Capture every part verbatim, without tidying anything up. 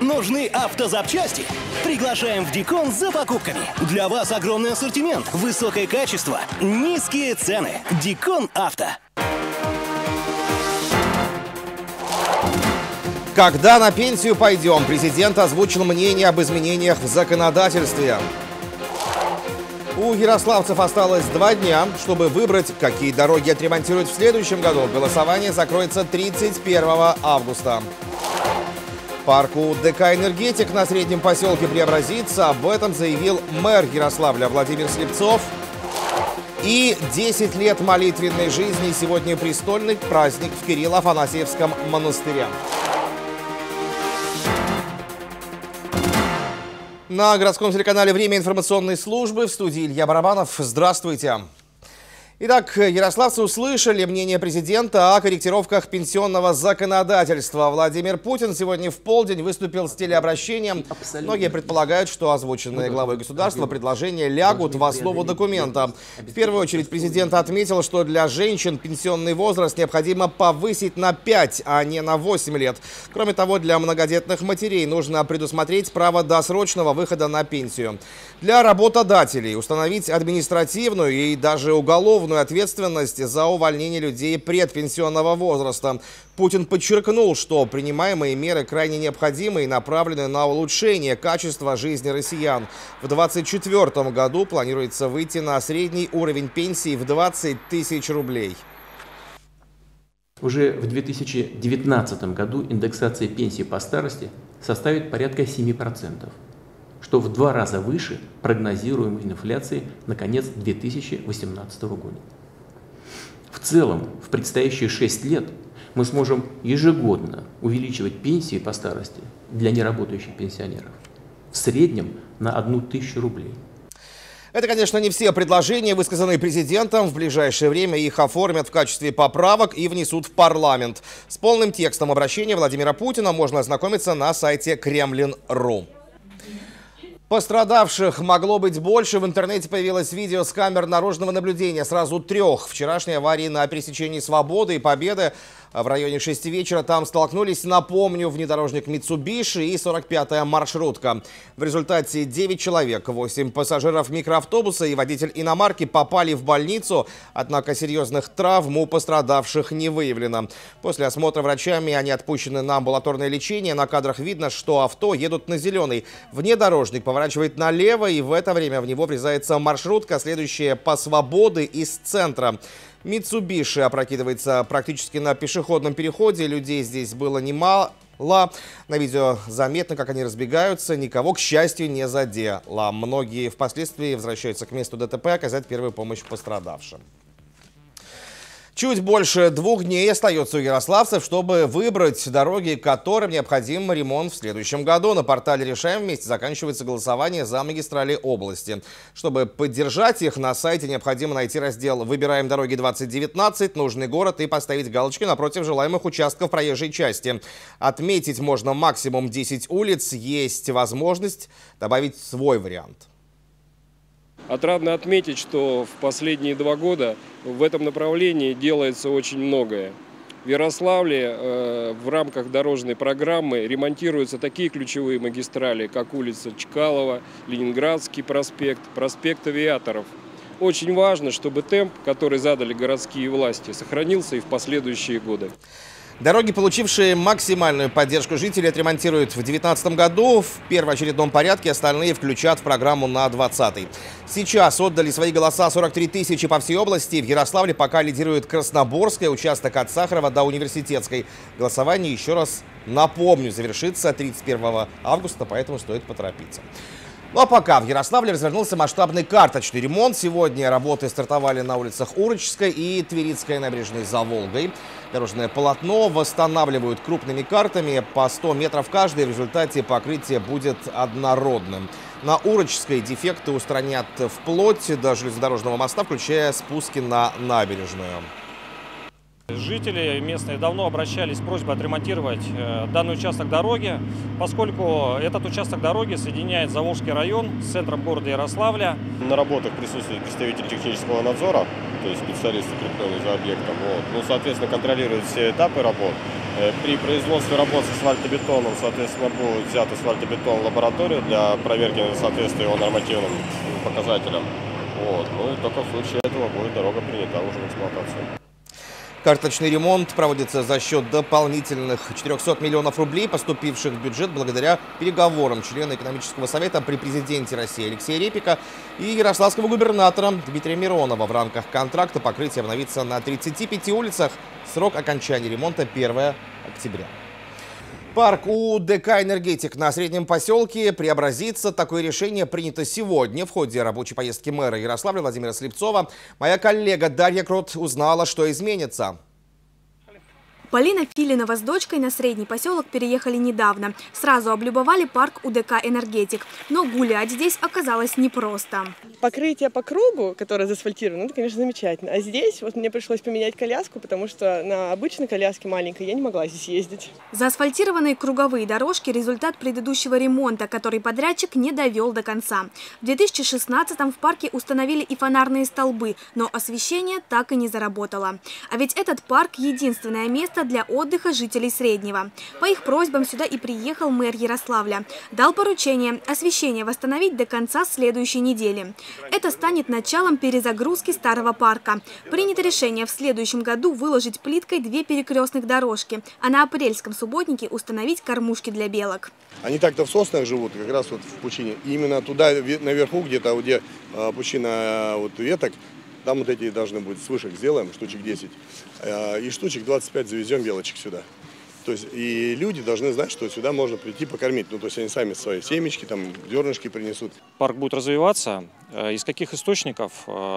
Нужны автозапчасти? Приглашаем в Дикон за покупками. Для вас огромный ассортимент, высокое качество, низкие цены. Дикон Авто. Когда на пенсию пойдем? Президент озвучил мнение об изменениях в законодательстве. У ярославцев осталось два дня, чтобы выбрать, какие дороги отремонтируют в следующем году. Голосование закроется тридцать первого августа. Парк УДК «Энергетик» на Среднем поселке преобразится. Об этом заявил мэр Ярославля Владимир Слепцов. И десять лет молитвенной жизни. Сегодня престольный праздник в Кирилло-Афанасьевском монастыре. На городском телеканале «Время» информационной службы, в студии Илья Барабанов. Здравствуйте. Итак, ярославцы услышали мнение президента о корректировках пенсионного законодательства. Владимир Путин сегодня в полдень выступил с телеобращением. Многие предполагают, что озвученные главой государства предложения лягут в основу документа. В первую очередь президент отметил, что для женщин пенсионный возраст необходимо повысить на пять, а не на восемь лет. Кроме того, для многодетных матерей нужно предусмотреть право досрочного выхода на пенсию. Для работодателей установить административную и даже уголовную ответственность за увольнение людей предпенсионного возраста. Путин подчеркнул, что принимаемые меры крайне необходимы и направлены на улучшение качества жизни россиян. В две тысячи двадцать четвёртом году планируется выйти на средний уровень пенсии в двадцать тысяч рублей. Уже в две тысячи девятнадцатом году индексация пенсии по старости составит порядка семи процентов. Что в два раза выше прогнозируемой инфляции на конец две тысячи восемнадцатого года. В целом, в предстоящие шесть лет мы сможем ежегодно увеличивать пенсии по старости для неработающих пенсионеров в среднем на одну тысячу рублей. Это, конечно, не все предложения, высказанные президентом. В ближайшее время их оформят в качестве поправок и внесут в парламент. С полным текстом обращения Владимира Путина можно ознакомиться на сайте кремлин точка ру. Пострадавших могло быть больше. В интернете появилось видео с камер наружного наблюдения сразу трех. Вчерашней аварии на пересечении Свободы и Победы в районе шести вечера там столкнулись, напомню, внедорожник Mitsubishi и сорок пятая маршрутка. В результате девять человек, восемь пассажиров микроавтобуса и водитель иномарки попали в больницу, однако серьезных травм у пострадавших не выявлено. После осмотра врачами они отпущены на амбулаторное лечение. На кадрах видно, что авто едут на зеленый. Внедорожник поворачивает налево, и в это время в него врезается маршрутка, следующая по Свободы из центра. Mitsubishi опрокидывается практически на пешеходном переходе. Людей здесь было немало. На видео заметно, как они разбегаются. Никого, к счастью, не задело. Многие впоследствии возвращаются к месту ДТП оказать первую помощь пострадавшим. Чуть больше двух дней остается у ярославцев, чтобы выбрать дороги, которым необходим ремонт в следующем году. На портале «Решаем вместе» заканчивается голосование за магистрали области. Чтобы поддержать их, на сайте необходимо найти раздел «Выбираем дороги двадцать девятнадцать», нужный город и поставить галочки напротив желаемых участков проезжей части. Отметить можно максимум десять улиц, есть возможность добавить свой вариант. Отрадно отметить, что в последние два года в этом направлении делается очень многое. В Ярославле э, в рамках дорожной программы ремонтируются такие ключевые магистрали, как улица Чкалова, Ленинградский проспект, проспект Авиаторов. Очень важно, чтобы темп, который задали городские власти, сохранился и в последующие годы. Дороги, получившие максимальную поддержку жителей, отремонтируют в две тысячи девятнадцатом году в первоочередном порядке, остальные включат в программу на двадцатый. Сейчас отдали свои голоса сорок три тысячи по всей области. В Ярославле пока лидирует Красноборская, участок от Сахарова до Университетской. Голосование, еще раз напомню, завершится тридцать первого августа, поэтому стоит поторопиться. Ну а пока в Ярославле развернулся масштабный карточный ремонт. Сегодня работы стартовали на улицах Урочской и Тверицкой набережной за Волгой. Дорожное полотно восстанавливают крупными картами по сто метров каждый. В результате покрытие будет однородным. На Урочской дефекты устранят вплоть до железнодорожного моста, включая спуски на набережную. Жители местные давно обращались с просьбой отремонтировать данный участок дороги, поскольку этот участок дороги соединяет Заволжский район с центром города Ярославля. На работах присутствует представитель технического надзора, то есть специалист, закрепленный за объектом. Вот. Ну, соответственно, контролирует все этапы работ. При производстве работ с асфальтобетоном, соответственно, будет взят асфальтобетон в лабораторию для проверки соответствия его нормативным показателям. Вот. Ну и только в случае этого будет дорога принята уже в эксплуатацию. Карточный ремонт проводится за счет дополнительных четырёхсот миллионов рублей, поступивших в бюджет благодаря переговорам члена экономического совета при президенте России Алексея Репика и ярославского губернатора Дмитрия Миронова. В рамках контракта покрытие обновится на тридцати пяти улицах. Срок окончания ремонта первое октября. Парк УДК «Энергетик» на Среднем поселке преобразится. Такое решение принято сегодня в ходе рабочей поездки мэра Ярославля Владимира Слепцова. Моя коллега Дарья Крот узнала, что изменится. Полина Филинова с дочкой на Средний поселок переехали недавно. Сразу облюбовали парк УДК «Энергетик». Но гулять здесь оказалось непросто. Покрытие по кругу, которое заасфальтировано, это, конечно, замечательно. А здесь вот мне пришлось поменять коляску, потому что на обычной коляске маленькой я не могла здесь ездить. Заасфальтированные круговые дорожки – результат предыдущего ремонта, который подрядчик не довел до конца. В две тысячи шестнадцатом в парке установили и фонарные столбы, но освещение так и не заработало. А ведь этот парк – единственное место для отдыха жителей Среднего. По их просьбам сюда и приехал мэр Ярославля. Дал поручение освещение восстановить до конца следующей недели. Это станет началом перезагрузки старого парка. Принято решение в следующем году выложить плиткой две перекрестных дорожки, а на Апрельском субботнике установить кормушки для белок. Они так-то в соснах живут, как раз вот в пучине. И именно туда, наверху, где-то, где пучина вот веток, там вот эти должны быть с вышек сделаем, штучек десять. И штучек двадцать пять завезем белочек сюда. То есть и люди должны знать, что сюда можно прийти покормить. Ну, то есть они сами свои семечки, там, зернышки принесут. Парк будет развиваться. Из каких источников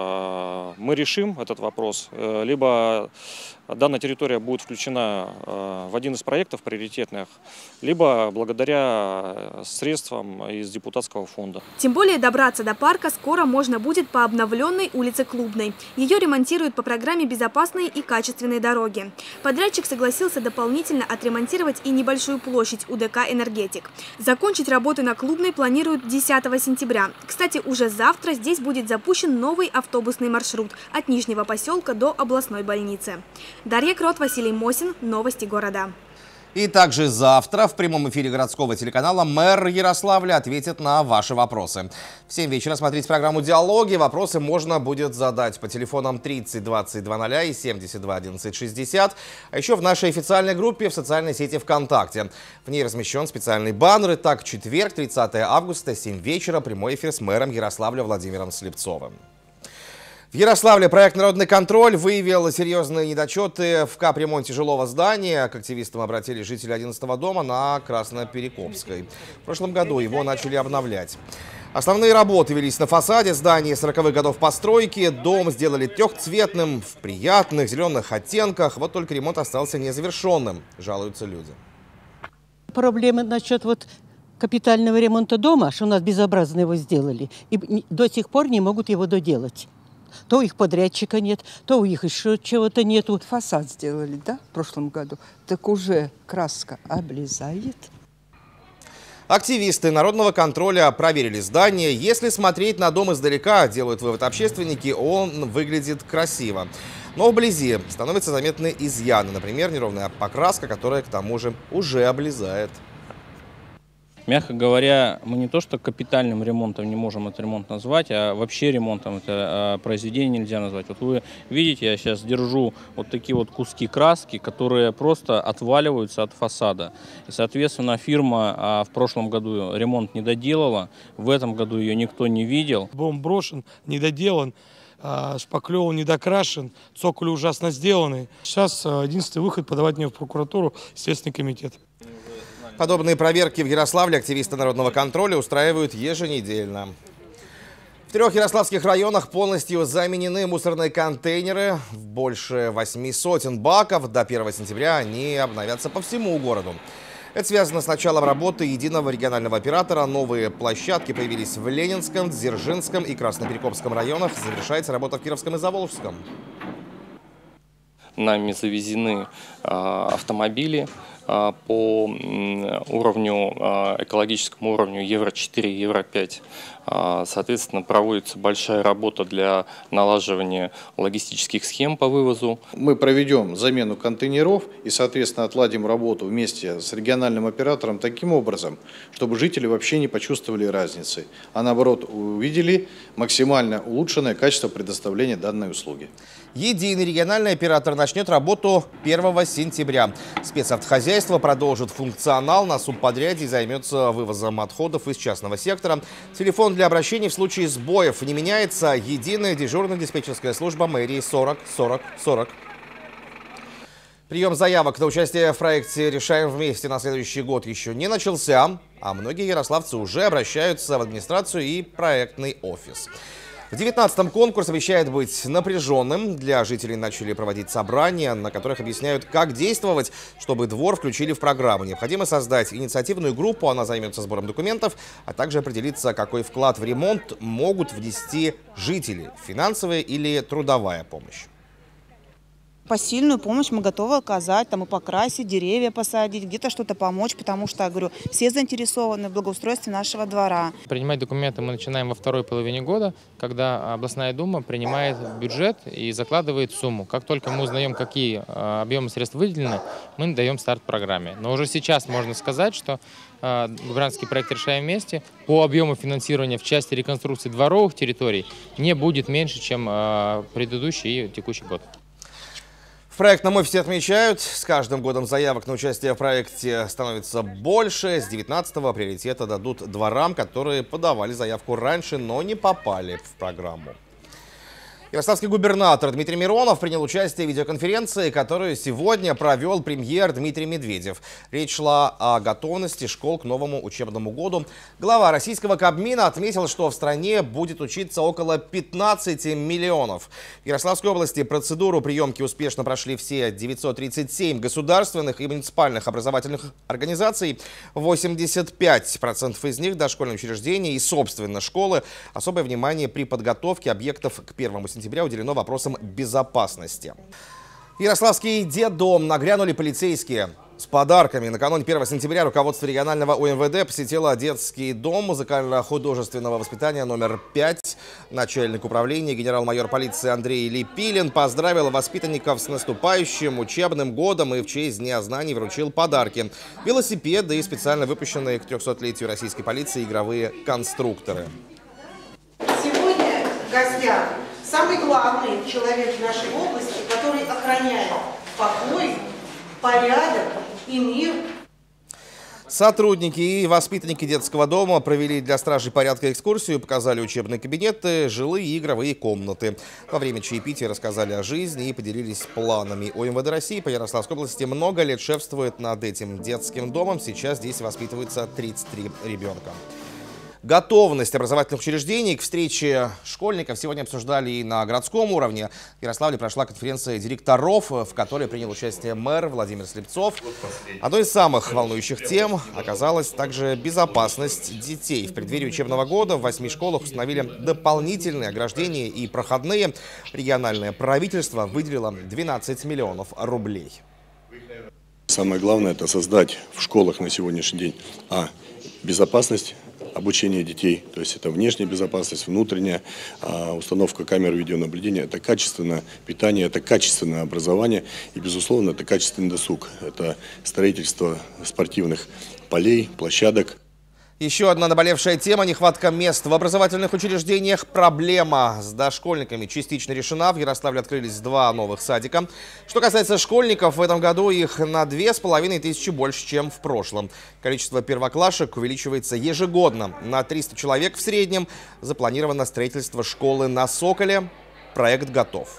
мы решим этот вопрос? Либо данная территория будет включена в один из проектов приоритетных, либо благодаря средствам из депутатского фонда. Тем более добраться до парка скоро можно будет по обновленной улице Клубной. Ее ремонтируют по программе «Безопасные и качественные дороги». Подрядчик согласился дополнительно отремонтировать и небольшую площадь УДК «Энергетик». Закончить работы на Клубной планируют десятого сентября. Кстати, уже завтра здесь будет запущен новый автобусный маршрут от Нижнего поселка до областной больницы. Дарья Крот, Василий Мосин. Новости города. И также завтра в прямом эфире городского телеканала мэр Ярославля ответит на ваши вопросы. В семь вечера смотрите программу «Диалоги». Вопросы можно будет задать по телефонам тридцать двадцать два ноль и семьдесят два одиннадцать шестьдесят, а еще в нашей официальной группе в социальной сети ВКонтакте. В ней размещен специальный баннер. Итак, четверг, тридцатое августа, семь вечера, прямой эфир с мэром Ярославля Владимиром Слепцовым. В Ярославле проект «Народный контроль» выявил серьезные недочеты в капремонте жилого здания. К активистам обратились жители одиннадцатого дома на Красноперекопской. В прошлом году его начали обновлять. Основные работы велись на фасаде здания сороковых годов постройки. Дом сделали трехцветным, в приятных зеленых оттенках. Вот только ремонт остался незавершенным, жалуются люди. Проблемы насчет вот капитального ремонта дома, что у нас безобразно его сделали, и до сих пор не могут его доделать. То у их подрядчика нет, то у них еще чего-то нету. Фасад сделали, да, в прошлом году. Так уже краска облезает. Активисты народного контроля проверили здание. Если смотреть на дом издалека, делают вывод общественники, он выглядит красиво. Но вблизи становятся заметны изъяны. Например, неровная покраска, которая к тому же уже облезает. Мягко говоря, мы не то что капитальным ремонтом не можем этот ремонт назвать, а вообще ремонтом это произведение нельзя назвать. Вот вы видите, я сейчас держу вот такие вот куски краски, которые просто отваливаются от фасада. И, соответственно, фирма в прошлом году ремонт не доделала, в этом году ее никто не видел. Дом брошен, недоделан, шпаклеван недокрашен, цоколь ужасно сделанный. Сейчас единственный выход — подавать мне в прокуратуру, Следственный комитет. Подобные проверки в Ярославле активисты народного контроля устраивают еженедельно. В трех ярославских районах полностью заменены мусорные контейнеры. Больше восьми сотен баков. До первого сентября они обновятся по всему городу. Это связано с началом работы единого регионального оператора. Новые площадки появились в Ленинском, Дзержинском и Красноперекопском районах. Завершается работа в Кировском и Заволжском. Нами завезены э, автомобили, по уровню, экологическому уровню евро четыре, евро пять. Соответственно, проводится большая работа для налаживания логистических схем по вывозу. Мы проведем замену контейнеров и, соответственно, отладим работу вместе с региональным оператором таким образом, чтобы жители вообще не почувствовали разницы, а наоборот увидели максимально улучшенное качество предоставления данной услуги. Единый региональный оператор начнет работу первого сентября. Спецавтохозяйство продолжит функционал на субподряде и займется вывозом отходов из частного сектора. Телефон для обращений в случае сбоев не меняется. Единая дежурная диспетчерская служба мэрии сорок сорок сорок. Прием заявок на участие в проекте «Решаем вместе» на следующий год еще не начался, а многие ярославцы уже обращаются в администрацию и проектный офис. В девятнадцатом конкурс обещает быть напряженным. Для жителей начали проводить собрания, на которых объясняют, как действовать, чтобы двор включили в программу. Необходимо создать инициативную группу, она займется сбором документов, а также определиться, какой вклад в ремонт могут внести жители – финансовая или трудовая помощь. Посильную помощь мы готовы оказать, там и покрасить, деревья посадить, где-то что-то помочь, потому что, я говорю, все заинтересованы в благоустройстве нашего двора. Принимать документы мы начинаем во второй половине года, когда областная дума принимает бюджет и закладывает сумму. Как только мы узнаем, какие объемы средств выделены, мы даем старт программе. Но уже сейчас можно сказать, что губернский проект «Решаем вместе» по объему финансирования в части реконструкции дворовых территорий не будет меньше, чем предыдущий и текущий год. В проектном офисе отмечают, с каждым годом заявок на участие в проекте становится больше. С девятнадцатого приоритета дадут дворам, которые подавали заявку раньше, но не попали в программу. Ярославский губернатор Дмитрий Миронов принял участие в видеоконференции, которую сегодня провел премьер Дмитрий Медведев. Речь шла о готовности школ к новому учебному году. Глава российского Кабмина отметил, что в стране будет учиться около пятнадцати миллионов. В Ярославской области процедуру приемки успешно прошли все девятьсот тридцать семь государственных и муниципальных образовательных организаций. восемьдесят пять процентов из них дошкольные учреждения и, собственно, школы. Особое внимание при подготовке объектов к первому сентября уделено вопросам безопасности. Ярославский детдом нагрянули полицейские с подарками. Накануне первого сентября руководство регионального У Эм Вэ Дэ посетило детский дом музыкально-художественного воспитания номер пять. Начальник управления генерал-майор полиции Андрей Липилин поздравил воспитанников с наступающим учебным годом и в честь Дня знаний вручил подарки: велосипеды и специально выпущенные к трехсотлетию российской полиции игровые конструкторы. Сегодня в гостях самый главный человек в нашей области, который охраняет покой, порядок и мир. Сотрудники и воспитанники детского дома провели для стражей порядка экскурсию, показали учебные кабинеты, жилые и игровые комнаты. Во время чаепития рассказали о жизни и поделились планами. У Эм Вэ Дэ России по Ярославской области много лет шефствует над этим детским домом. Сейчас здесь воспитывается тридцать три ребенка. Готовность образовательных учреждений к встрече школьников сегодня обсуждали и на городском уровне. В Ярославле прошла конференция директоров, в которой принял участие мэр Владимир Слепцов. Одной из самых волнующих тем оказалась также безопасность детей. В преддверии учебного года в восьми школах установили дополнительные ограждения и проходные. Региональное правительство выделило двенадцать миллионов рублей. Самое главное – это создать в школах на сегодняшний день а. безопасность обучения детей, то есть это внешняя безопасность, внутренняя, а, установка камер видеонаблюдения, это качественное питание, это качественное образование и, безусловно, это качественный досуг, это строительство спортивных полей, площадок. Еще одна наболевшая тема – нехватка мест в образовательных учреждениях. Проблема с дошкольниками частично решена. В Ярославле открылись два новых садика. Что касается школьников, в этом году их на две с половиной тысячи больше, чем в прошлом. Количество первоклашек увеличивается ежегодно на триста человек в среднем. Запланировано строительство школы на Соколе. Проект готов.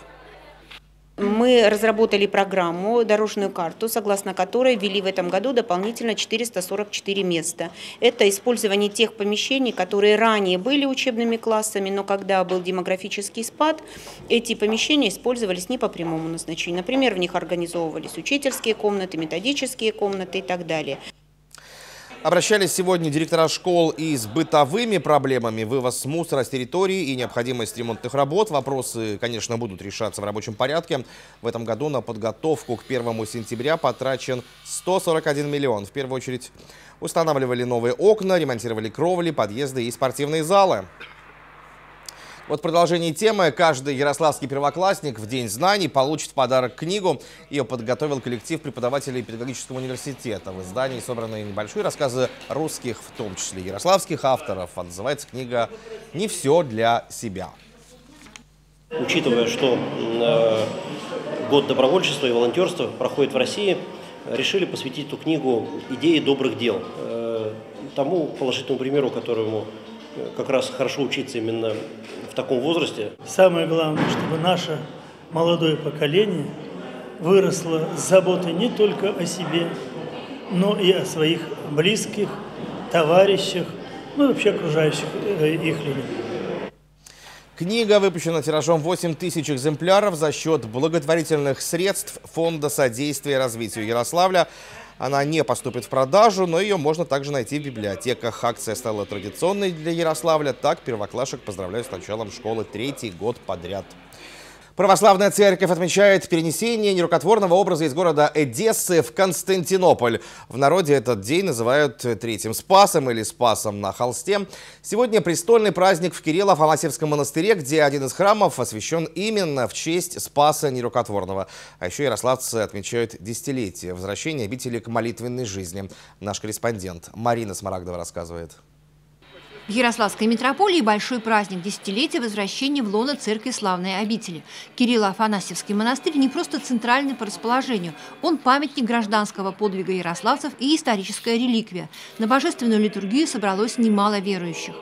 Мы разработали программу, дорожную карту, согласно которой ввели в этом году дополнительно четыреста сорок четыре места. Это использование тех помещений, которые ранее были учебными классами, но когда был демографический спад, эти помещения использовались не по прямому назначению. Например, в них организовывались учительские комнаты, методические комнаты и так далее. Обращались сегодня директора школ и с бытовыми проблемами: вывоз мусора с территории и необходимость ремонтных работ. Вопросы, конечно, будут решаться в рабочем порядке. В этом году на подготовку к первому сентября потрачен сто сорок один миллион. В первую очередь устанавливали новые окна, ремонтировали кровли, подъезды и спортивные залы. Вот в продолжении темы. Каждый ярославский первоклассник в День знаний получит в подарок книгу. Ее подготовил коллектив преподавателей педагогического университета. В издании собраны небольшие рассказы русских, в том числе ярославских авторов. А называется книга «Не все для себя». Учитывая, что э, год добровольчества и волонтерства проходит в России, решили посвятить эту книгу идее добрых дел. Э, тому положительному примеру, которому как раз хорошо учиться именно в таком возрасте. Самое главное, чтобы наше молодое поколение выросло с заботой не только о себе, но и о своих близких, товарищах, ну и вообще окружающих их людях. Книга выпущена тиражом восемь тысяч экземпляров за счет благотворительных средств Фонда содействия развитию Ярославля. Она не поступит в продажу, но ее можно также найти в библиотеках. Акция стала традиционной для Ярославля. Так первоклашек поздравляют с началом школы третий год подряд. Православная церковь отмечает перенесение нерукотворного образа из города Эдессы в Константинополь. В народе этот день называют Третьим Спасом или Спасом на холсте. Сегодня престольный праздник в Кирилло-Афанасьевском монастыре, где один из храмов освящен именно в честь Спаса нерукотворного. А еще ярославцы отмечают десятилетие возвращения обители к молитвенной жизни. Наш корреспондент Марина Смарагдова рассказывает. В Ярославской митрополии большой праздник – десятилетия возвращения в лоно церкви славной обители. Кирилло-Афанасьевский монастырь не просто центральный по расположению. Он памятник гражданского подвига ярославцев и историческая реликвия. На божественную литургию собралось немало верующих.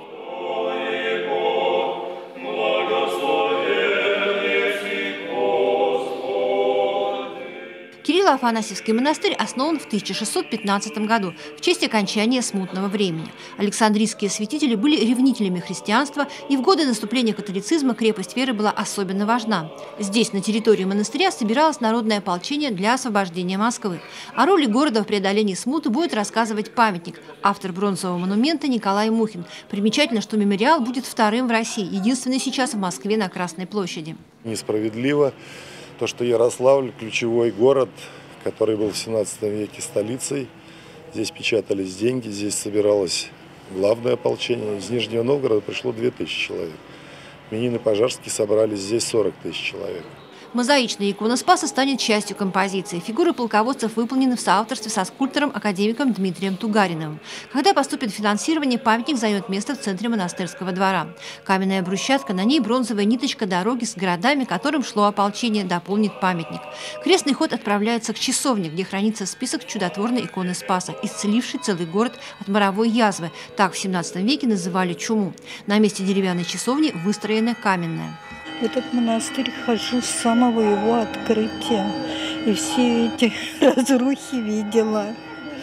Кирилло-Афанасьевский монастырь основан в тысяча шестьсот пятнадцатом году в честь окончания смутного времени. Александрийские святители были ревнителями христианства, и в годы наступления католицизма крепость веры была особенно важна. Здесь, на территории монастыря, собиралось народное ополчение для освобождения Москвы. О роли города в преодолении смуты будет рассказывать памятник, автор бронзового монумента Николай Мухин. Примечательно, что мемориал будет вторым в России, единственный сейчас в Москве на Красной площади. Несправедливо то, что Ярославль – ключевой город, который был в семнадцатом веке столицей. Здесь печатались деньги, здесь собиралось главное ополчение. Из Нижнего Новгорода пришло две тысячи человек. Минин и Пожарский собрались здесь сорок тысяч человек. Мозаичная икона Спаса станет частью композиции. Фигуры полководцев выполнены в соавторстве со скульптором-академиком Дмитрием Тугариновым. Когда поступит финансирование, памятник займет место в центре монастырского двора. Каменная брусчатка, на ней бронзовая ниточка дороги с городами, которым шло ополчение, дополнит памятник. Крестный ход отправляется к часовне, где хранится список чудотворной иконы Спаса, исцеливший целый город от моровой язвы. Так в семнадцатом веке называли чуму. На месте деревянной часовни выстроена каменная. В этот монастырь хожу с самого его открытия. И все эти разрухи видела.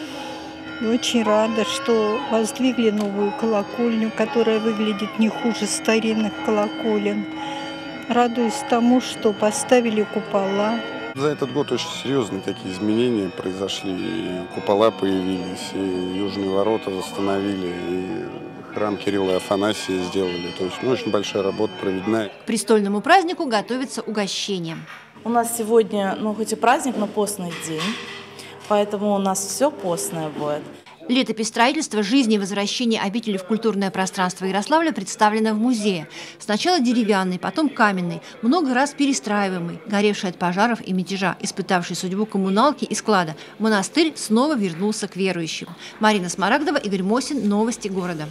И очень рада, что воздвигли новую колокольню, которая выглядит не хуже старинных колоколен. Радуюсь тому, что поставили купола. За этот год очень серьезные такие изменения произошли. И купола появились, и южные ворота восстановили, и храм Кирилла и Афанасия сделали. То есть ну, очень большая работа проведена. К престольному празднику готовится угощение. У нас сегодня, ну хоть и праздник, но постный день, поэтому у нас все постное будет. Летопись строительства, жизни и возвращения обители в культурное пространство Ярославля представлена в музее. Сначала деревянный, потом каменный, много раз перестраиваемый, горевший от пожаров и мятежа, испытавший судьбу коммуналки и склада. Монастырь снова вернулся к верующим. Марина Смарагдова, Игорь Мосин. Новости города.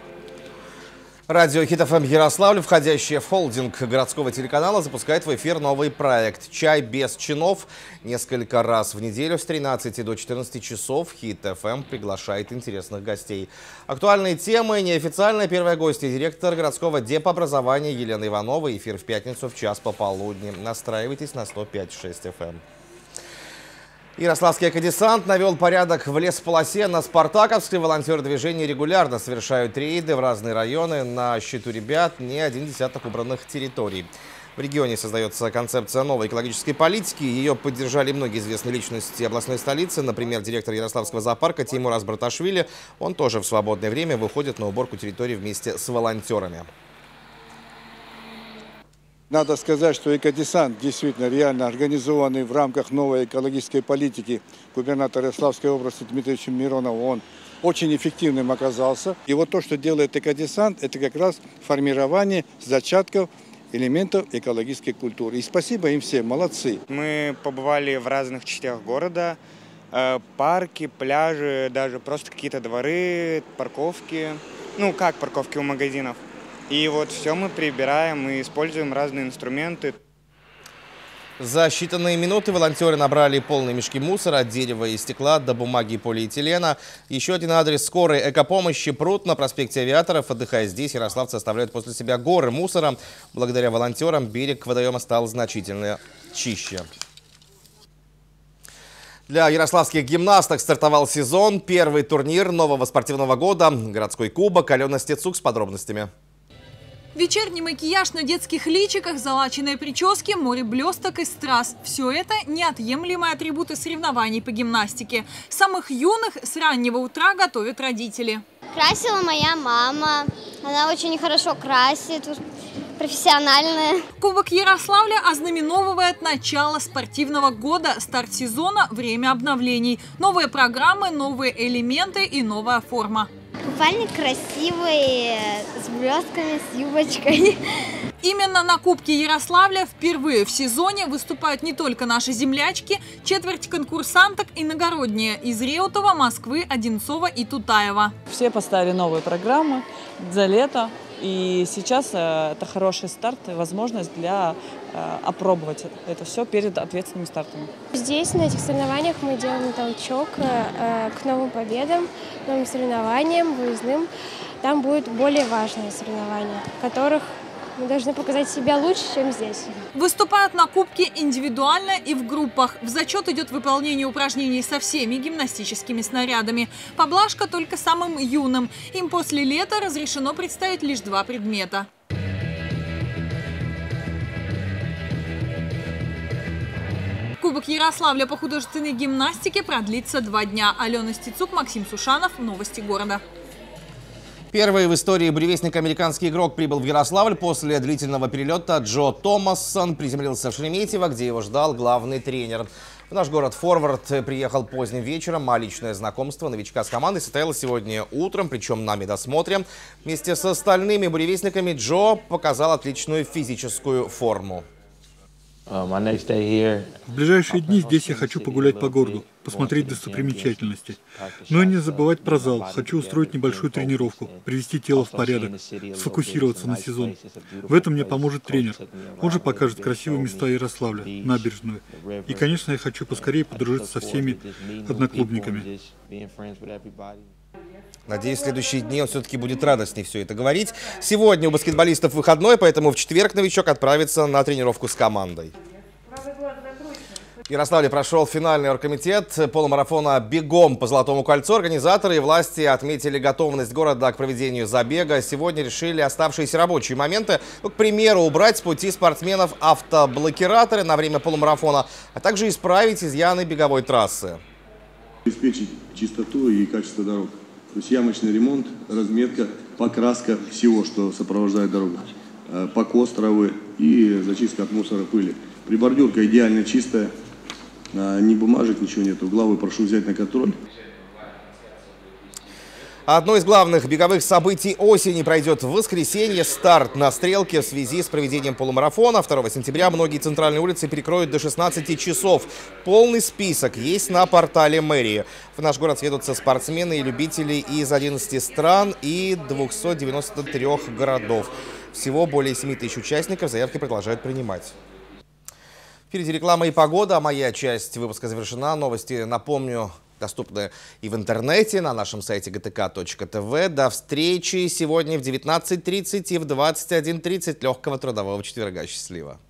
Радио Хит эф эм Ярославль, входящее в холдинг городского телеканала, запускает в эфир новый проект «Чай без чинов». Несколько раз в неделю с тринадцати до четырнадцати часов Хит эф эм приглашает интересных гостей. Актуальные темы, неофициальная первая гостья, директор городского депобразования Елена Иванова. Эфир в пятницу в час пополудни. Настраивайтесь на сто пять и шесть эф эм. Ярославский экодесант навел порядок в лесополосе на Спартаковской. Волонтеры движения регулярно совершают рейды в разные районы. На счету ребят не один десяток убранных территорий. В регионе создается концепция новой экологической политики. Ее поддержали многие известные личности областной столицы. Например, директор Ярославского зоопарка Теймураз Браташвили. Он тоже в свободное время выходит на уборку территории вместе с волонтерами. Надо сказать, что экодесант действительно реально организованный в рамках новой экологической политики губернатора Ярославской области Дмитрия Миронова, он очень эффективным оказался. И вот то, что делает экодесант, это как раз формирование зачатков элементов экологической культуры. И спасибо им всем, молодцы. Мы побывали в разных частях города, парки, пляжи, даже просто какие-то дворы, парковки. Ну, как парковки у магазинов. И вот все мы прибираем и используем разные инструменты. За считанные минуты волонтеры набрали полные мешки мусора от дерева и стекла до бумаги и полиэтилена. Еще один адрес скорой экопомощи — пруд на проспекте Авиаторов. Отдыхая здесь, ярославцы оставляют после себя горы мусора. Благодаря волонтерам берег водоема стал значительно чище. Для ярославских гимнасток стартовал сезон. Первый турнир нового спортивного года. Городской кубок. Алена Стецук с подробностями. Вечерний макияж на детских личиках, залаченные прически, море блесток и страз. Все это неотъемлемые атрибуты соревнований по гимнастике. Самых юных с раннего утра готовят родители. Красила моя мама. Она очень хорошо красит, профессиональная. Кубок Ярославля ознаменовывает начало спортивного года, старт сезона, время обновлений. Новые программы, новые элементы и новая форма. Купальник красивый, с блестками, с юбочкой. Именно на Кубке Ярославля впервые в сезоне выступают не только наши землячки, четверть конкурсанток иногородние из Реутова, Москвы, Одинцова и Тутаева. Все поставили новые программы за лето. И сейчас это хороший старт и возможность для опробовать это все перед ответственными стартами. Здесь, на этих соревнованиях, мы делаем толчок к новым победам, новым соревнованиям, выездным. Там будут более важные соревнования, в которых мы должны показать себя лучше, чем здесь. Выступают на Кубке индивидуально и в группах. В зачет идет выполнение упражнений со всеми гимнастическими снарядами. Поблажка только самым юным. Им после лета разрешено представить лишь два предмета. Кубок Ярославля по художественной гимнастике продлится два дня. Алена Стецук, Максим Сушанов. Новости города. Первый в истории буревестник американский игрок прибыл в Ярославль. После длительного перелета Джо Томассон приземлился в Шереметьево, где его ждал главный тренер. В наш город форвард приехал поздним вечером, а личное знакомство новичка с командой состоялось сегодня утром, причем на медосмотре. Вместе с остальными буревестниками Джо показал отличную физическую форму. В ближайшие дни здесь я хочу погулять по городу, посмотреть достопримечательности. Но и не забывать про зал. Хочу устроить небольшую тренировку, привести тело в порядок, сфокусироваться на сезон. В этом мне поможет тренер. Он же покажет красивые места Ярославля, набережную. И, конечно, я хочу поскорее подружиться со всеми одноклубниками. Надеюсь, в следующие дни он все-таки будет радостней все это говорить. Сегодня у баскетболистов выходной, поэтому в четверг новичок отправится на тренировку с командой. В Ярославле прошел финальный оргкомитет полумарафона «Бегом по Золотому кольцу». Организаторы и власти отметили готовность города к проведению забега. Сегодня решили оставшиеся рабочие моменты. Ну, к примеру, убрать с пути спортсменов автоблокираторы на время полумарафона, а также исправить изъяны беговой трассы. Обеспечить чистоту и качество дорог. То есть ямочный ремонт, разметка, покраска всего, что сопровождает дорогу. Покос травы и зачистка от мусора, пыли. Прибордюрка идеально чистая, не бумажек, ничего нет. Угловой прошу взять на контроль. Одно из главных беговых событий осени пройдет в воскресенье. Старт на стрелке в связи с проведением полумарафона. второго сентября многие центральные улицы перекроют до шестнадцати часов. Полный список есть на портале мэрии. В наш город съедутся спортсмены и любители из одиннадцати стран и двухсот девяноста трёх городов. Всего более семи тысяч участников, заявки продолжают принимать. Впереди реклама и погода, а моя часть выпуска завершена. Новости, напомню, доступны и в интернете, на нашем сайте гэ тэ ка точка тэ вэ. До встречи сегодня в девятнадцать тридцать и в двадцать один тридцать. Легкого трудового четверга. Счастливо.